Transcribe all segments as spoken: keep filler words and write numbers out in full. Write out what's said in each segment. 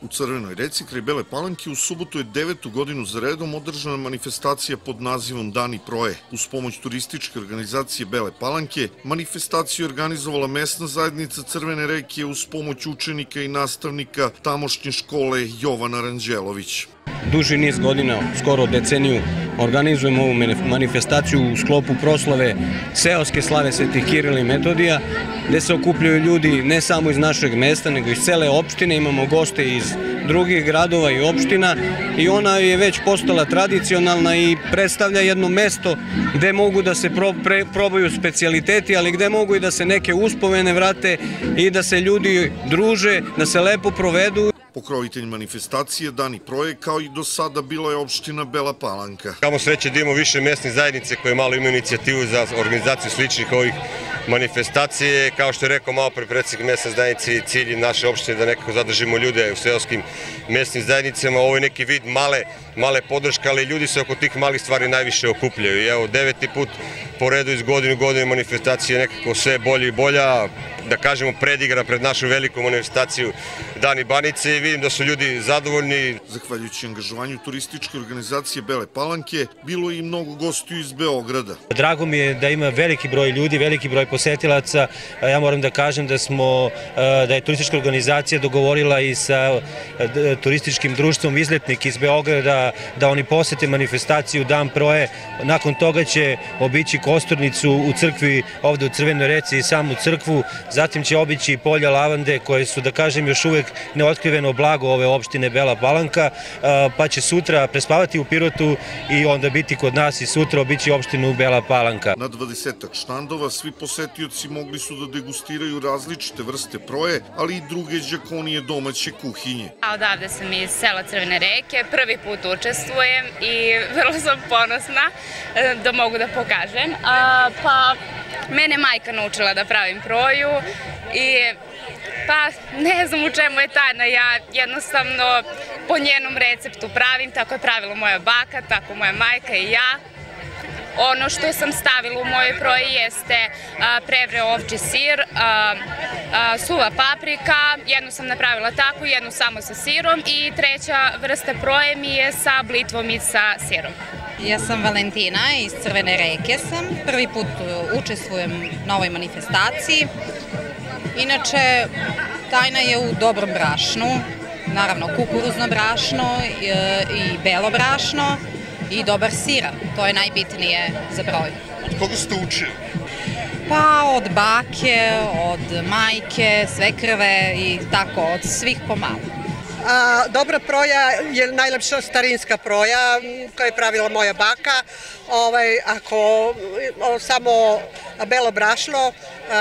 U Crvenoj Reci kraj Bele Palanke u subotu je devetu godinu za redom održana manifestacija pod nazivom Dani proje. Uz pomoć turističke organizacije Bele Palanke, manifestaciju je organizovala mesna zajednica Crvene Reke uz pomoć učenika i nastavnika tamošnje škole Jovan Aranđelović. Duži niz godina, skoro deceniju, organizujemo ovu manifestaciju u sklopu proslave seoske slave Svetih Kirila i Metodija, gde se okupljaju ljudi ne samo iz našeg mesta, nego iz cele opštine. Imamo goste iz drugih gradova i opština i ona je već postala tradicionalna i predstavlja jedno mesto gde mogu da se probaju specijaliteti, ali gde mogu i da se neke uspomene vrate i da se ljudi druže, da se lepo provedu. Pokrovitelj manifestacije Dani proje, kao i do sada, bila je opština Bela Palanka. Kamo sreće da imamo više mesne zajednice koje malo imaju inicijativu za organizaciju sličnih ovih manifestacije. Kao što je rekao malo pre predsjednik mesne zajednice, cilj naše opštine da nekako zadržimo ljude u seoskim mesnim zajednicama. Ovo je neki vid male, male podrške, ali ljudi se oko tih malih stvari najviše okupljaju. I evo, deveti put po redu iz godinu godine manifestacije nekako sve bolje i bolja, da kažemo predigra pred našu veliku manifestaciju Dani Banice i vidim da su ljudi zadovoljni. Zahvaljujući angažovanju turističke organizacije Bele Palanke, bilo je i mnogo gostiju iz Beograda. Drago mi je da ima veliki broj ljudi, veliki broj posetilaca. Ja moram da kažem da smo, da je turistička organizacija dogovorila i sa turističkim društvom Izletnik iz Beograda da oni posete manifestaciju Dan proje. Nakon toga će obići Kosturnicu u crkvi ovde u Crvenoj Reci i samu crkvu. Zatim će obići polja lavande koje su, da kažem, još uvek neotkriveno blago ove opštine Bela Palanka, pa će sutra prespavati u Pirotu i onda biti kod nas i sutra obići opštinu Bela Palanka. Na dvadesetak štandova svi posetioci mogli su da degustiraju različite vrste proje, ali i druge đakonije domaće kuhinje. Odavde sam iz sela Crvene Reke, prvi put učestvujem i vrlo sam ponosna da mogu da pokažem. Pa mene majka naučila da pravim proju i pa ne znam u čemu je tajna, ja jednostavno po njenom receptu pravim, tako je pravila moja baka, tako moja majka i ja. Ono što sam stavila u moje proje jeste prevreo ovčji sir, suva paprika, jednu sam napravila tako, jednu samo sa sirom i treća vrsta proje mi je sa blitvom i sa sirom. Ja sam Valentina, iz Crvene Reke sam. Prvi put učestvujem na ovoj manifestaciji. Inače, tajna je u dobrom brašnu, naravno kukuruzno brašno i belo brašno i dobar siran. To je najbitnije za broj. Od koga ste učili? Pa od bake, od majke, svekrve i tako, od svih pomalo. Dobra proja je najlepša starinska proja koja je pravila moja baka. Ako samo belo brašno,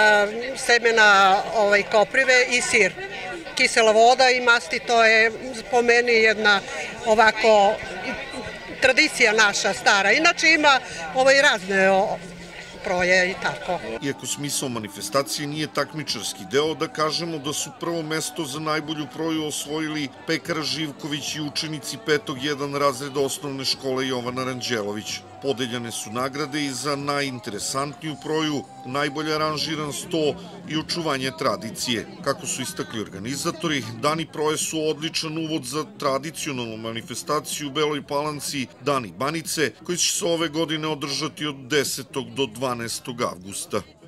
semena koprive i sir. Kisela voda i masti, to je po meni jedna ovako tradicija naša stara. Inače ima razne proje i tako. Iako smisao manifestacije nije takmičarski deo, da kažemo da su prvo mesto za najbolju proju osvojili Pekara Živković i učenici petog jedan razreda osnovne škole Jovan Aranđelović. Podeljane su nagrade i za najinteresantniju proju, najbolje aranžiran sto i očuvanje tradicije. Kako su istakli organizatori, Dani proje su odličan uvod za tradicionalnu manifestaciju u Beloj Palanci Dani Banice, koji će se ove godine održati od desetog do dvanaestog avgusta.